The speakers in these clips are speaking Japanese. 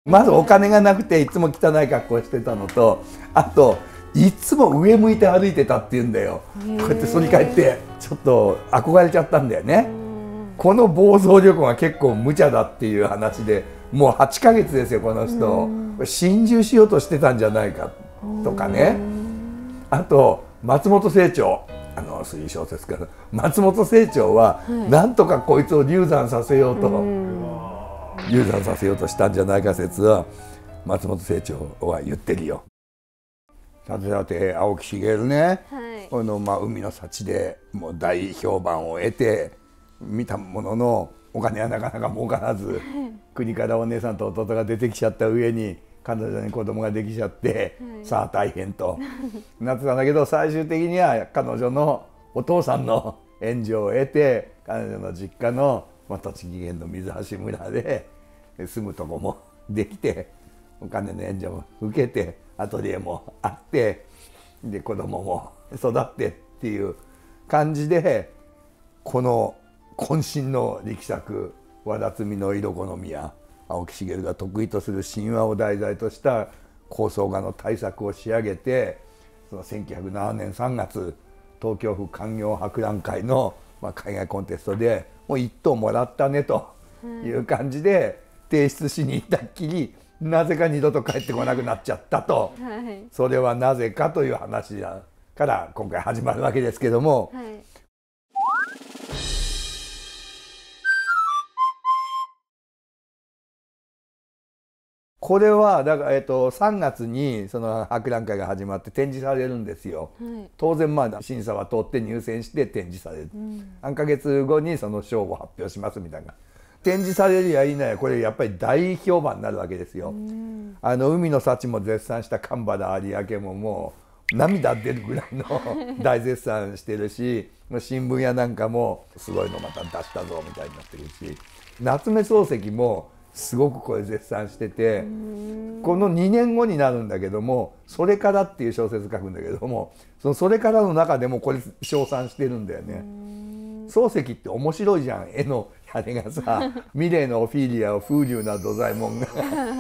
まずお金がなくていつも汚い格好してたのと、あといつも上向いて歩いてたっていうんだよ。こうやって反り返ってちょっと憧れちゃったんだよね。この暴走旅行が結構無茶だっていう話で、もう8ヶ月ですよこの人。心中しようとしてたんじゃないかとかね。あと松本清張、推理小説家の松本清張は、なんとかこいつを流産させようと、したんじゃないか説は松本清張は言ってるよ。さて青木繁ね、この海の幸でもう大評判を得て見たものの、お金はなかなか儲からず、国からお姉さんと弟が出てきちゃった上に彼女に子供ができちゃって、さあ大変となってたんだけど、最終的には彼女のお父さんの援助を得て、彼女の実家の栃木県の水橋村で住むとこもできて、お金の援助も受けて、アトリエもあって、で子供も育ってっていう感じで、この渾身の力作「和田摘みの色好み」や青木繁が得意とする神話を題材とした構想画の大作を仕上げて、その1907年3月東京府勧業博覧会の海外コンテストでもう1等もらったねという感じで提出しに行ったっきり、なぜか二度と帰ってこなくなっちゃったと、それはなぜかという話だから今回始まるわけですけども、これはだから、3月にその博覧会が始まって展示されるんですよ。当然審査は通って入選して展示される。3ヶ月後にその賞を発表しますみたいな。展示されるや否やこれやっぱり大評判になるわけですよ。海の幸も絶賛した神原有明ももう涙出るぐらいの大絶賛してるし、新聞やなんかもすごいのまた出したぞみたいになってるし、夏目漱石もすごくこれ絶賛してて、この2年後になるんだけども「それから」っていう小説書くんだけども、それからの中でもこれ称賛してるんだよね。漱石って面白いじゃん、絵のあれがさミレーのオフィリアを風流な土左衛門が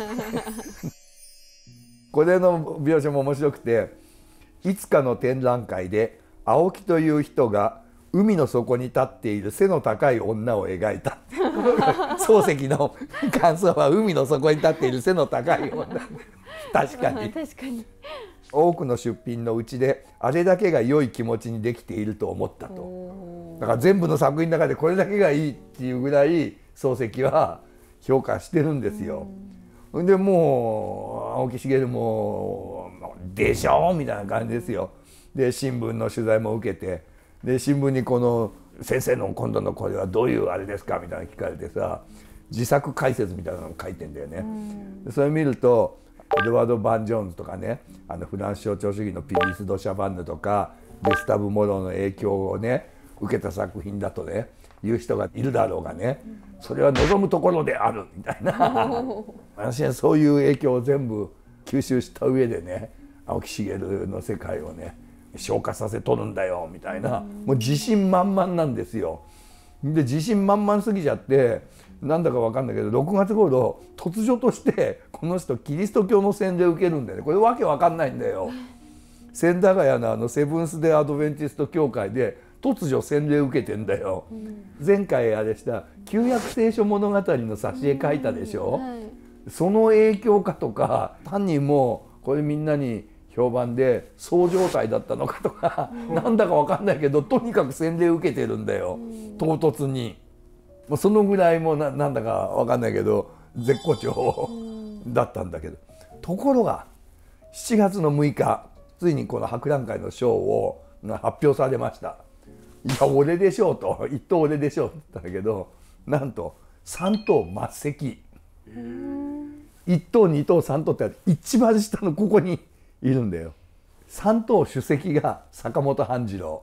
これの描写も面白くて、いつかの展覧会で青木という人が海の底に立っている背の高い女を描いた漱石の感想は海の底に立っている背の高い女確かに多くの出品のうちであれだけが良い気持ちにできていると思ったと。だから全部の作品の中でこれだけがいいっていうぐらい漱石は評価してるんですよ。でもう青木繁も「でしょ」みたいな感じですよ。で新聞の取材も受けて、で新聞にこの「先生の今度のこれはどういうあれですか?」みたいな聞かれてさ、自作解説みたいなの書いてんだよね。それ見るとエドワード・バン・ジョーンズとかね、フランス象徴主義のピリス・ド・シャバンヌとかゲスタブ・モローの影響をね受けた作品だとね言う人がいるだろうがね、それは望むところであるみたいな私はそういう影響を全部吸収した上でね、青木繁の世界をね昇華させとるんだよみたいな、もう自信満々なんですよ。で自信満々すぎちゃって、なんだか分かんないけど6月頃突如としてこの人キリスト教の洗礼を受けるんだよね。これわけ分かんないんだよ。千駄ヶ谷のセブンス・デ・アドベンチスト教会で突如洗礼を受けてんだよ。前回あれした旧約聖書物語の挿絵書いたでしょ。その影響かとか、単にもうこれみんなに評判でそう状態だったのかとかなんだか分かんないけど、とにかく洗礼を受けてるんだよ、唐突に。もうそのぐらいもなんだか分かんないけど絶好調だったんだけど、ところが7月の6日ついにこの博覧会の賞を発表されました。いや俺でしょうと、一等俺でしょうって言ったんだけど、なんと3等末席、1等2等3等って一番下のここにいるんだよ。3等首席が坂本半次郎。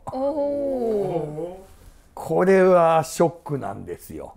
これはショックなんですよ。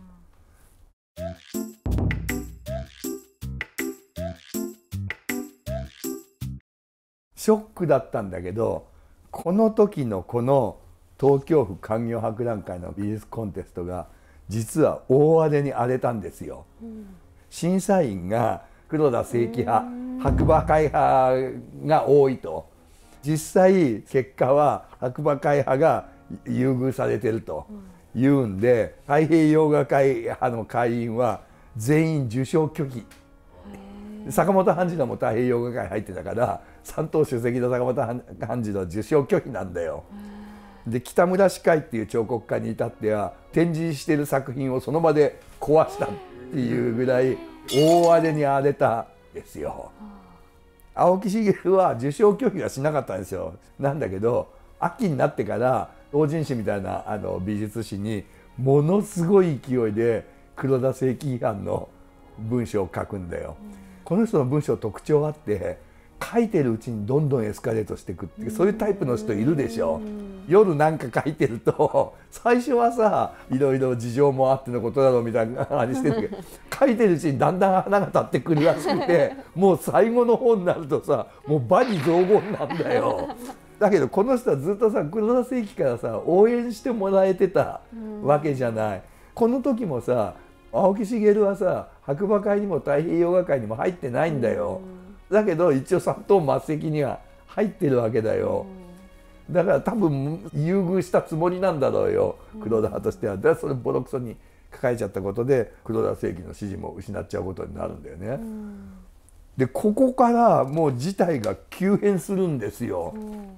ショックだったんだけど、この時のこの東京府勧業博覧会の美術コンテストが実は大荒れに荒れたんですよ。審査員が黒田清輝派、白馬会派が多いと。実際結果は白馬会派が優遇されてるというんで、太平洋画会派の会員は全員受賞拒否。坂本半次郎も太平洋画会入ってたから、三等首席の坂本半次郎は受賞拒否なんだよ。で北村歯科医っていう彫刻家に至っては展示している作品をその場で壊したっていうぐらい大荒れに荒れたんですよ。青木繁は受賞拒否はしなかったんですよ。なんだけど秋になってから同人誌みたいな美術誌にものすごい勢いで黒田清輝批判の文章を書くんだよ。この人の文章特徴あって、書いてるうちにどんどんエスカレートしていくっていう、そういうタイプの人いるでしょ。夜なんか書いてると最初はさいろいろ事情もあってのことだろうみたいな感じしてるけど、書いてるうちにだんだん花が立ってくるらしくて、もう最後の方になるとさもう罵詈雑言なんだよ。だけどこの人はずっとさ黒田清輝からさ応援してもらえてたわけじゃない。この時もさ青木繁はさ白馬会にも太平洋画会にも入ってないんだよ。だけど一応三等末席には入ってるわけだよ。だから多分優遇したつもりなんだろうよ、黒田派としては。だからそれボロクソに書かれちゃったことで黒田清輝の支持も失っちゃうことになるんだよね。でここからもう事態が急変するんですよ。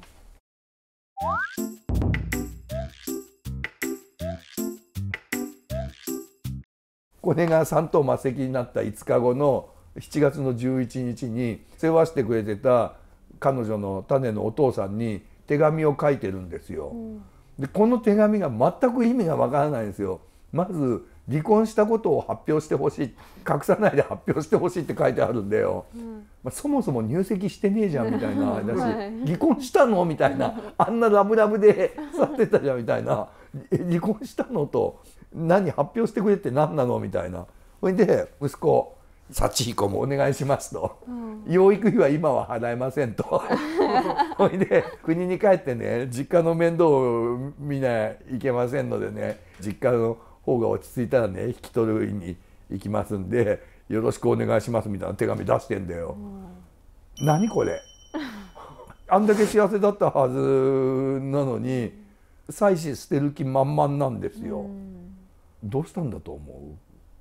これが三等末席になった5日後の7月の11日に世話してくれてた彼女の種のお父さんに手紙を書いてるんですよ。でこの手紙が全く意味がわからないんですよ。まず離婚したことを発表してほしい、隠さないで発表してほしいって書いてあるんだよ。そもそも入籍してねえじゃんみたいなだし、離婚したのみたいな、あんなラブラブで去ってたじゃんみたいな、離婚したのと何発表してくれって何なのみたいな。それで息子幸彦もお願いしますと、養育費は今は払えませんとそれで国に帰ってね実家の面倒を見ないいけませんのでね、実家の方が落ち着いたらね引き取りに行きますんでよろしくお願いしますみたいな手紙出してんだよ。何これあんだけ幸せだったはずなのに妻子捨てる気満々なんですよ。どうしたんだと思う？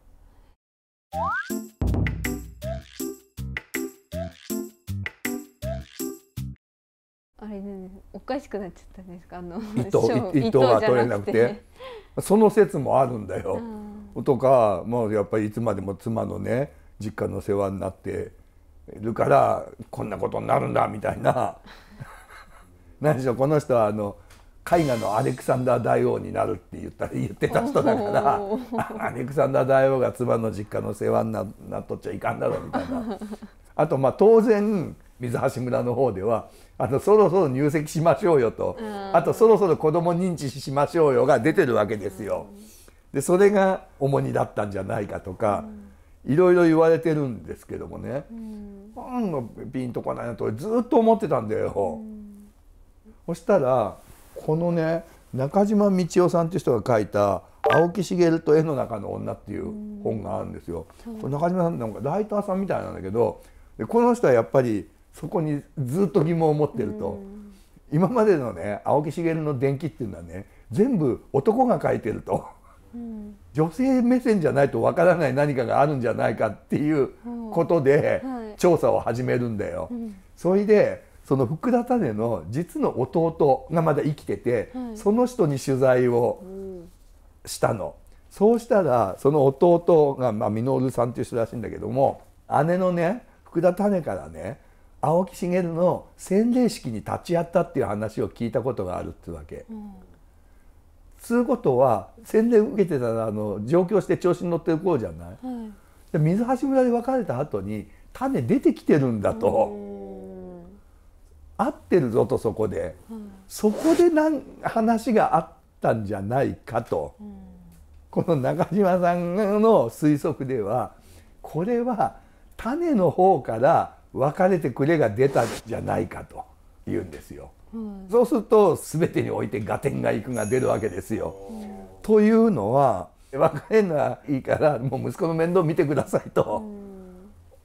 あれね、おかしくなっちゃったんですか、 糸が取れなくてその説もあるんだよ。とかもうやっぱりいつまでも妻のね実家の世話になっているからこんなことになるんだみたいな何でしょう、この人は絵画のアレクサンダー大王になるって言ってた人だからアレクサンダー大王が妻の実家の世話になっとっちゃいかんだろうみたいな。あと当然水橋村の方ではそろそろ入籍しましょうよと、あとそろそろ子供認知しましょうよが出てるわけですよ。でそれが重荷だったんじゃないかとかいろいろ言われてるんですけどもね、ピンとこないなとずっと思ってたんだよ。そしたらこのね中島道夫さんっていう人が書いた「青木繁と絵の中の女」っていう本があるんですよ。これ中島さんなんかライターさんみたいなんだけど、この人はやっぱりそこにずっと疑問を持ってると。今までのね青木繁の伝記っていうのはね全部男が書いてると。女性目線じゃないとわからない何かがあるんじゃないかっていうことで調査を始めるんだよ。それでその福田種の実の弟がまだ生きてて、その人に取材をしたの。そうしたらその弟が稔さんっていう人らしいんだけども、姉のね福田種からね青木繁の洗礼式に立ち会ったっていう話を聞いたことがあるってわけ。つうことは洗礼受けてたら上京して調子に乗ってる頃じゃない、で水橋村で別れた後に種出てきてるんだと、合ってるぞとそこで、そこで話があったんじゃないかと、この中島さんの推測ではこれは種の方から別れてくれが出たんじゃないかと言うんですよ。そうすると全てにおいて合点がいくが出るわけですよ。というのは別れるのはいいからもう息子の面倒見てくださいと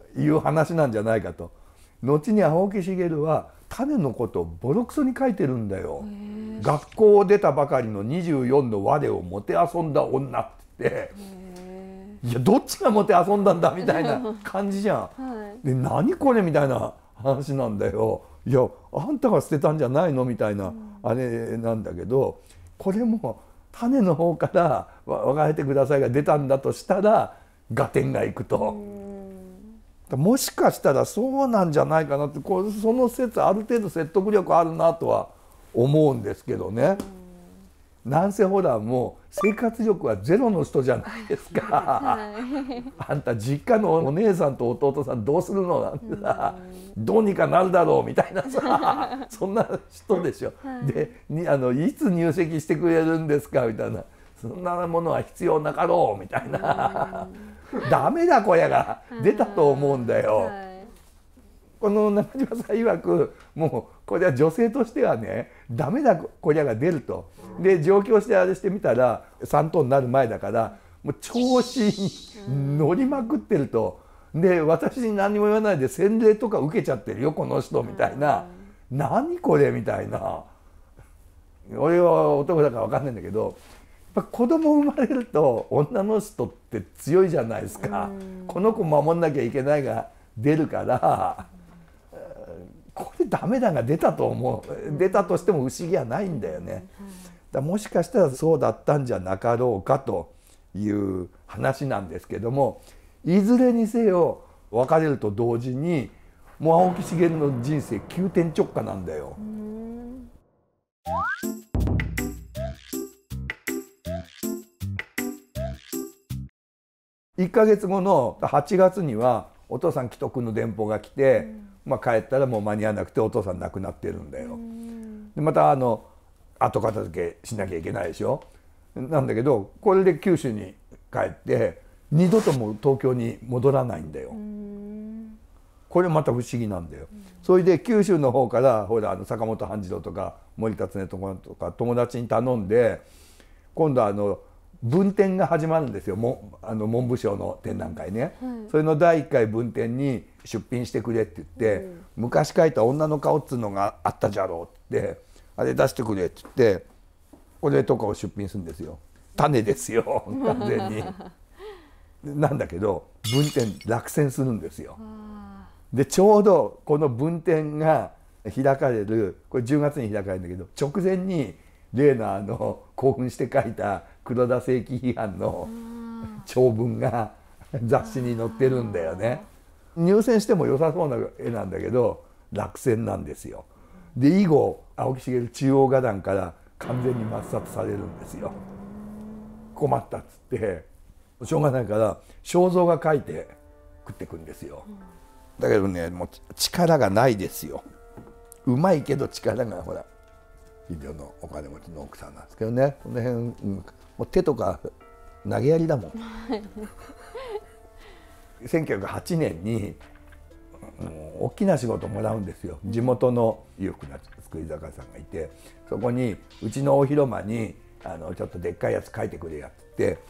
いう話なんじゃないかと。後に青木繁は種のことをボロクソに書いてるんだよ。学校を出たばかりの24の我をもてあそんだ女って言って、いやどっちがもてあそんだんだみたいな感じじゃん。で何これみたいな話なんだよ。いやあんたが捨てたんじゃないのみたいなあれなんだけど、これも種の方から「別れてください」が出たんだとしたら合点がいくと。もしかしたらそうなんじゃないかなって、その説ある程度説得力あるなとは思うんですけどね。なんせほらもう生活力はゼロの人じゃないですか。あんた実家のお姉さんと弟さんどうするのなんてさ、どうにかなるだろうみたいなさそんな人でしょ。でいつ入籍してくれるんですかみたいな、そんなものは必要なかろうみたいなダメだこりゃが出たと思うんだよ。この中島さん曰くもうこれは女性としてはねダメだこりゃが出ると。で上京してあれしてみたら3等になる前だからもう調子に乗りまくってると。で私に何も言わないで洗礼とか受けちゃってるよこの人みたいな、何これみたいな。俺は男だから分かんないんだけど、やっぱ子供生まれると女の人って強いじゃないですか。この子守んなきゃいけないが出るからこれダメだが出たと思う。出たとしても不思議はないんだよね。だもしかしたらそうだったんじゃなかろうかという話なんですけども、いずれにせよ別れると同時にもう青木繁の人生急転直下なんだよ。1ヶ月後の8月にはお父さん既得の電報が来て、帰ったらもう間に合わなくてお父さん亡くなってるんだよ。でまた後片付けしなきゃいけないでしょ。なんだけどこれで九州に帰って二度とも東京に戻らないんだよ。これまた不思議なんだよ。それで九州の方からほら坂本半次郎とか森辰巳とか友達に頼んで、今度文展が始まるんですよ。文部省の展覧会ね、それの第1回文展に出品してくれって言って、昔描いた女の顔っつうのがあったじゃろうってあれ出してくれって言ってこれとかを出品するんですよ。種ですよ完全に。なんだけど文展落選するんですよ。でちょうどこの文展が開かれる、これ10月に開かれるんだけど直前に例の興奮して書いた黒田清輝批判の長文が雑誌に載ってるんだよね。入選しても良さそうな絵なんだけど落選なんですよ。で以後青木繁中央画壇から完全に抹殺されるんですよ。困ったっつってしょうがないから肖像が描いて食ってくんですよ。だけどねもう力がないですよ。うまいけど力がほら非常のお金持ちの奥さんなんですけどね、この辺、もう手とか投げやりだもん。1908年に大きな仕事もらうんですよ。地元の裕福な作り酒屋さんがいて、そこにうちの大広間にちょっとでっかいやつ描いてくれやって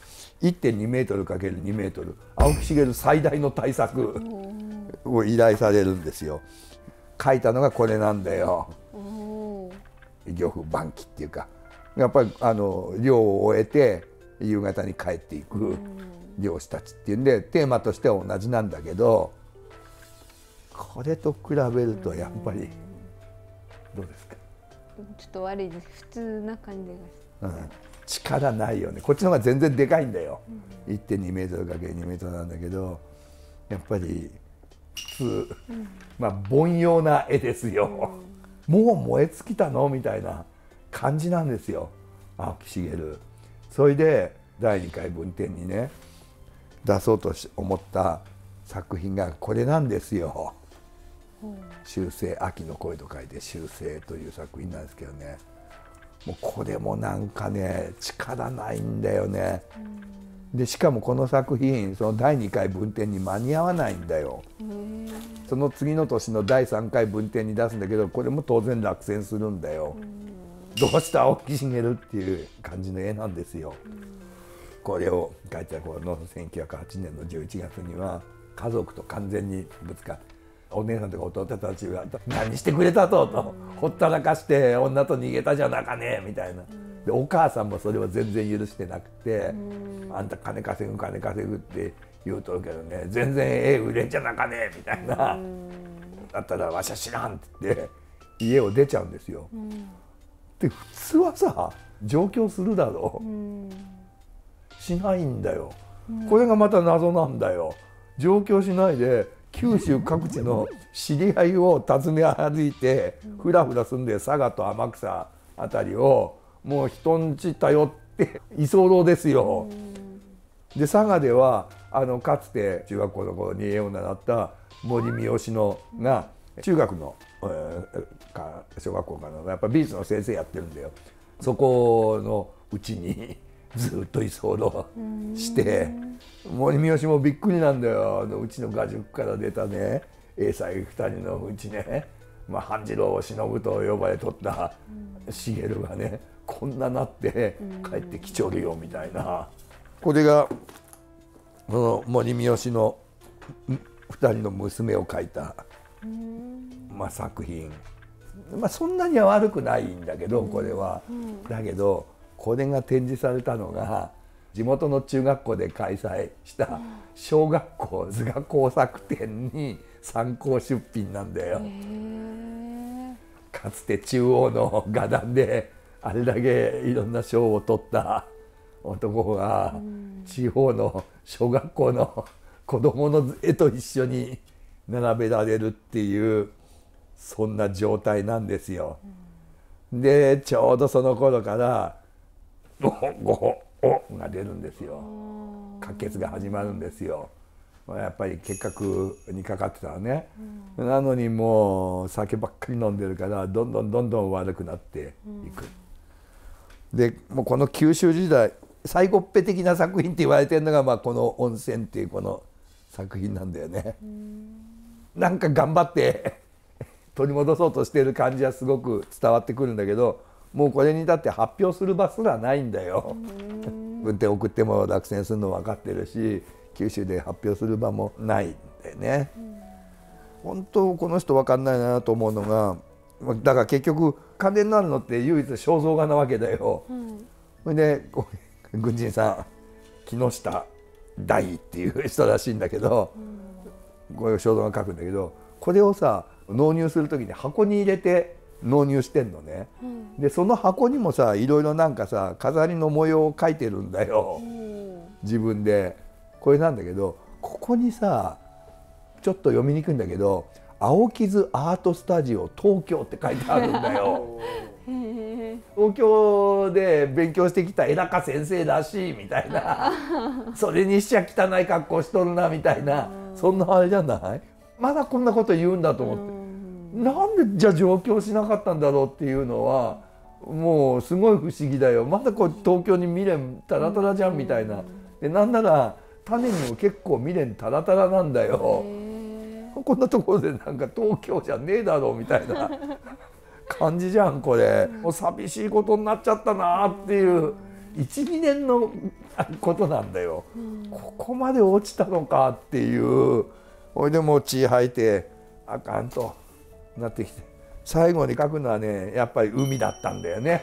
1.2 メートル ×2 メートル青木繁最大の大作を依頼されるんですよ。描いたのがこれなんだよ。漁夫晩期っていうか、やっぱり漁を終えて夕方に帰っていく漁師たちっていうんでテーマとしては同じなんだけど、これと比べるとやっぱりどうですか。 ちょっと悪いです。普通な感じがし力ないよね。こっちの方が全然でかいんだよ。1.2 メートル ×2 メートルなんだけどやっぱり普通、凡庸な絵ですよ。もう燃え尽きたのみたいな感じなんですよ青木繁。それで第2回文展にね出そうと思った作品がこれなんですよ。修正、秋の恋と書いて修正という作品なんですけどね、もうこれもなんかね力ないんだよね。でしかもこの作品その第2回文展に間に合わないんだよ。その次の年の第3回文展に出すんだけどこれも当然落選するんだよ。どうした青木繁っていう感じの絵なんですよ。これを描いた頃の1908年の11月には家族と完全にぶつかって、お姉さんとか弟たちが「何してくれたと」と「ほったらかして女と逃げたじゃなかねえ」みたいな。でお母さんもそれは全然許してなくて「あんた金稼ぐ金稼ぐ」って言うとるけどね、全然売れんじゃなかねえみたいな。だったらわしは知らんって言って家を出ちゃうんですよ。で普通はさ上京するだろう、しないんだよ。これがまた謎なんだよ。上京しないで九州各地の知り合いを訪ね歩いてふらふら住んで佐賀と天草あたりをもう人んち頼って居候ですよ。で佐賀ではかつて中学校の頃に絵を習った森三好のが中学の、小学校かなやっぱ美術の先生やってるんだよ。そこのうちにずっと居候して森三好もびっくりなんだよ。うちの画塾から出たね英才2人のうちね、半次郎忍と呼ばれとった茂がねこんななって帰ってきちょるよみたいな。これがこの森三好の2人の娘を描いた、作品。そんなには悪くないんだけどこれは。だけどこれが展示されたのが地元の中学校で開催した小学校図画工作展に参考出品なんだよ。かつて中央の画壇であれだけいろんな賞を取った男が地方の小学校の子どもの絵と一緒に並べられるっていうそんな状態なんですよ。でちょうどその頃から「ゴホゴホお」が出るんですよ。可決が始まるんですよ。やっぱり結核にかかってたらね、なのにもう酒ばっかり飲んでるからどんどん悪くなっていく。でもうこの九州時代最後っぺ的な作品って言われてるのが、この「温泉」っていうこの作品なんだよね。なんか頑張って取り戻そうとしてる感じはすごく伝わってくるんだけど、もうこれにだって発表する場すらないんだよ。運転送っても落選するの分かってるし九州で発表する場もないんだよね。本当この人分かんないなと思うのが、だから結局金になるのって唯一肖像画なわけだよ。それで軍人さん木下大っていう人らしいんだけど、こういう肖像画描くんだけど、これをさ納入する時に箱に入れて納入してんのね。でその箱にもさいろいろなんかさ飾りの模様を描いてるんだよ自分で。これなんだけどここにさちょっと読みにくいんだけど「青傷アートスタジオ東京」って書いてあるんだよ。東京で勉強してきた江高先生らしいみたいなそれにしちゃ汚い格好しとるなみたいな、そんなあれじゃない。まだこんなこと言うんだと思って、なんでじゃあ上京しなかったんだろうっていうのはもうすごい不思議だよ。まだこう東京に未練タラタラじゃんみたいな。でなんなら種にも結構未練タラタラなんだよ。こんなところでなんか東京じゃねえだろうみたいな感じじゃんこれ。もう寂しいことになっちゃったなっていう12年のことなんだよ。ここまで落ちたのかっていう。ほいでもう血吐いてあかんとなってきて最後に描くのはねやっぱり海だったんだよね。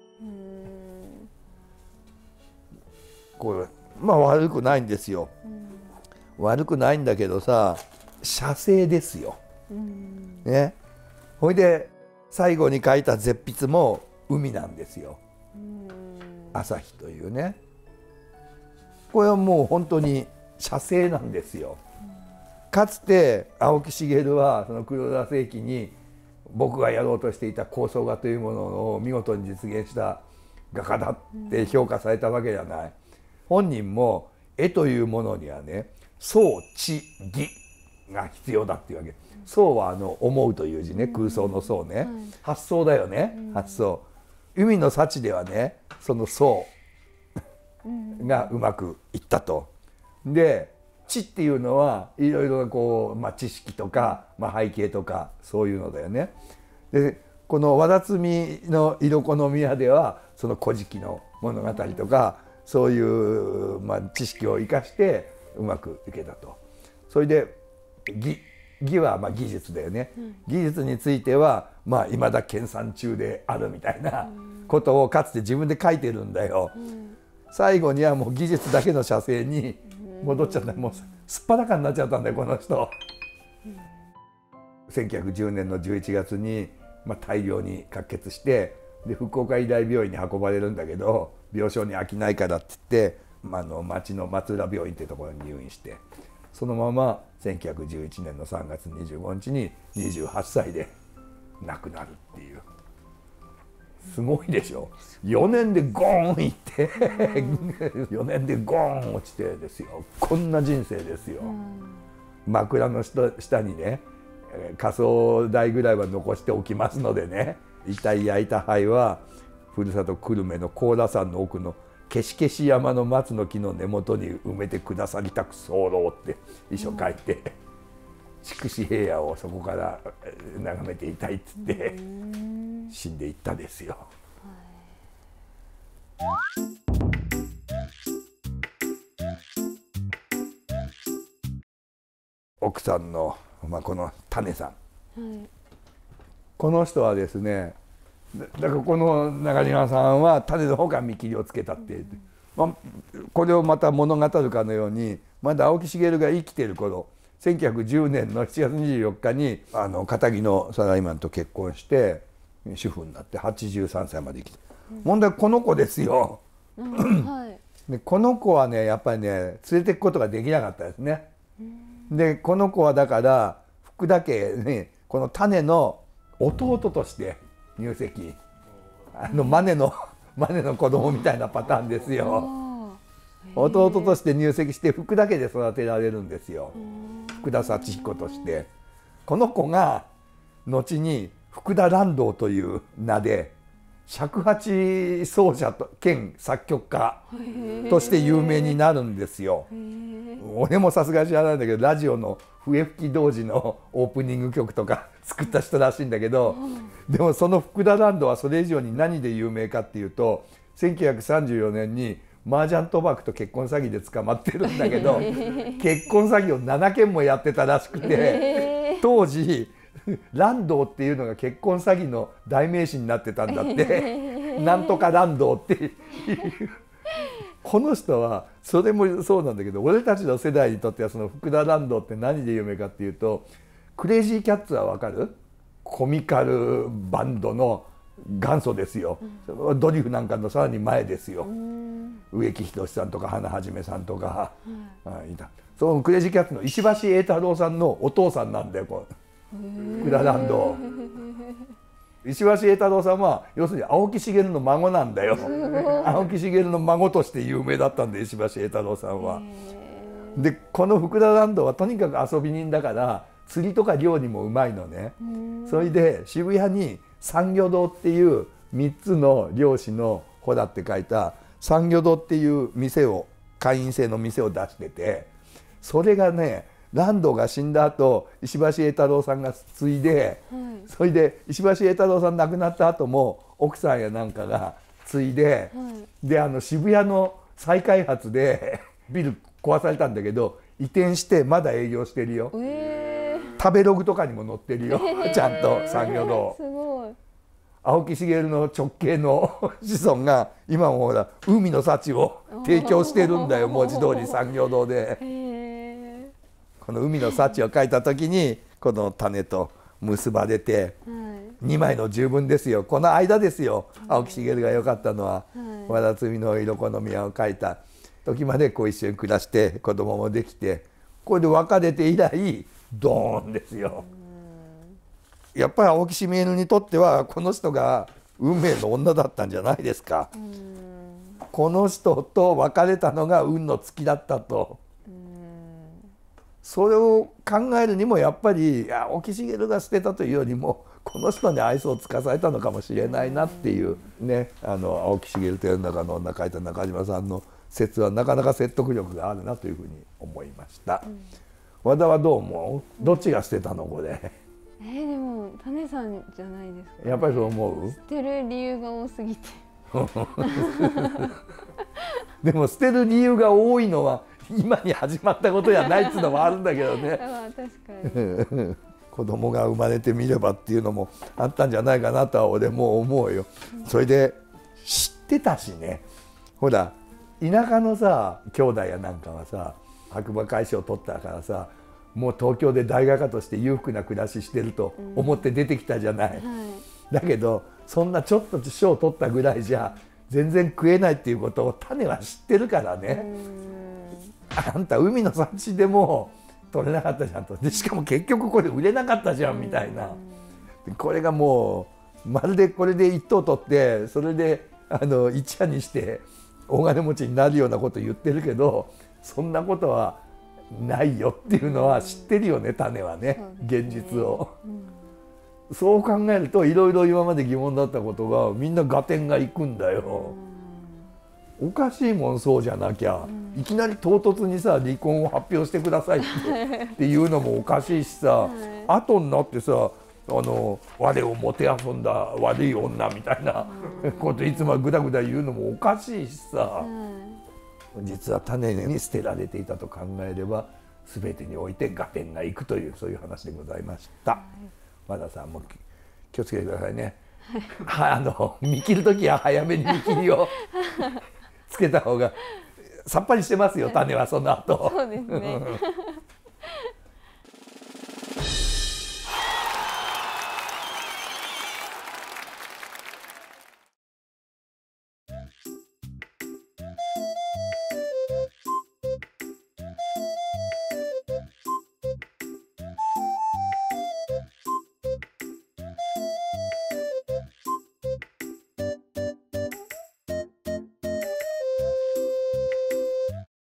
これ悪くないんですよ。悪くないんだけどさ写生ですよ。ね。ほいで最後に描いた絶筆も海なんですよ。朝日というね。これはもう本当に写生なんですよ。かつて青木繁はその黒田清輝に僕がやろうとしていた構想画というものを見事に実現した画家だって評価されたわけじゃない。本人も絵というものにはね想知義が必要だっていうわけ。想は思うという字ね、空想の想ね、発想だよね、発想。海の幸ではねその想がうまくいったと。で知っていうのはいろいろなこう、知識とか、背景とかそういうのだよね。でこの和田摘の色好宮ではその古事記の物語とかそういう、知識を生かしてうまくいけたと。 それで技はまあ技術だよね、技術についてはまあ未だ研鑽中であるみたいなことをかつて自分で書いてるんだよ。最後にはもう技術だけの写生に戻っちゃった。もうすっぱだかになっちゃったんだよこの人。1910年の11月に、まあ、大量に喀血してで福岡医大病院に運ばれるんだけど病床に空きないからって言って、町の松浦病院っていうところに入院してそのまま1911年の3月25日に28歳で亡くなるっていう。すごいでしょ。4年でゴーンいって4年でゴーン落ちてですよ。こんな人生ですよ。枕の下にね火葬台ぐらいは残しておきますのでね、遺体焼いた灰はふるさと久留米の高田山の奥のけしけし山の松の木の根元に埋めてくださりたく候って遺書書いて、筑紫平野をそこから眺めていたいっつって死んでいったですよ。奥さんの、この種さん、この人はですね、だからこの中島さんは種の方から見切りをつけたって、これをまた物語るかのようにまだ青木繁が生きている頃1910年の7月24日に片木のサラリーマンと結婚して主婦になって83歳まで生きて、問題はこの子ですよ。でこの子はねやっぱりね連れていくことができなかったですね。でこの子はだから福田家ねこの種の弟として入籍、マネの子供みたいなパターンですよ。弟として入籍して福田家で育てられるんですよ。福田幸彦として。この子が後に福田蘭道という名で尺八奏者兼作曲家として有名になるんですよ。俺もさすがに知らないんだけどラジオの笛吹き童子のオープニング曲とか作った人らしいんだけど、でもその福田蘭道はそれ以上に何で有名かっていうと1934年に麻雀賭博と結婚詐欺で捕まってるんだけど結婚詐欺を7件もやってたらしくて、当時蘭道っていうのが結婚詐欺の代名詞になってたんだってなんとか蘭道っていうこの人はそれもそうなんだけど、俺たちの世代にとってはその福田蘭道って何で有名かっていうとクレイジーキャッツは分かる？コミカルバンドの元祖ですよ。ドリフなんかのさらに前ですよ。植木仁さんとか花はじめさんとか、いた。そのクレイジーキャッツの石橋栄太郎さんのお父さんなんだよ福田蘭道。石橋栄太郎さんは要するに青木繁の孫なんだよ。青木繁の孫として有名だったんで石橋栄太郎さんは。でこの福田蘭道はとにかく遊び人だから釣りとか漁にもうまいのね。それで渋谷に産魚堂っていう3つの漁師の子だって書いた産魚堂っていう店を会員制の店を出してて、それがね蘭道が死んだ後石橋栄太郎さんが継いで、それで石橋栄太郎さん亡くなった後も奥さんやなんかが継いで、で渋谷の再開発でビル壊されたんだけど移転してまだ営業してるよ。食べログとかにも載ってるよちゃんと産業堂。 すごい。 青木繁の直系の子孫が今もほら海の幸を提供してるんだよ文字通り産業堂で。この海の幸を書いた時にこの種と結ばれて2枚の十分ですよ。この間ですよ青木繁が良かったのは「和田摘の色好み屋」を書いた時まで一緒に暮らして子供もできて、これで別れて以来ドーンですよ。やっぱり青木繁にとってはこの人が運命の女だったんじゃないですか。この人と別れたのが運の尽きだったと。それを考えるにもやっぱり青木繁が捨てたというよりもこの人に愛想を尽かされたのかもしれないなっていうね、青木繁という中の女書いた中島さんの説はなかなか説得力があるなというふうに思いました。和田はどう思う？どっちが捨てたのこれ？ でも種さんじゃないですか、ね。 やっぱりそう思う？ 捨てる理由が多すぎて。 でも捨てる理由が多いのは今に始まったことじゃないっていうのもあるんだけどねまあ確かに子供が生まれてみればっていうのもあったんじゃないかなとは俺も思うよ。それで知ってたしね、ほら田舎のさ兄弟やなんかはさ白馬会賞を取ったからさ、もう東京で大画家として裕福な暮らししてると思って出てきたじゃない、 はいだけどそんなちょっと賞を取ったぐらいじゃ全然食えないっていうことを種は知ってるからね。あんた海の幸でも取れなかったじゃんと。でしかも結局これ売れなかったじゃんみたいな。これがもうまるでこれで一等取ってそれで一夜にして大金持ちになるようなこと言ってるけど、そんなことはないよっていうのは知ってるよね、種はね、現実を。そう考えるといろいろ今まで疑問だったことがみんな合点がいくんだよ。おかしいもんそうじゃなきゃ、いきなり唐突にさ離婚を発表してくださいっていうのもおかしいしさ、後になってさ我をもてあそんだ悪い女みたいなこといつもぐだぐだ言うのもおかしいしさ、実は種に捨てられていたと考えれば全てにおいて合点がいくというそういう話でございました。和田さんも気をつけてくださいね。見切る時は早めに見切りをつけた方がさっぱりしてますよ、種はその後。 そうですね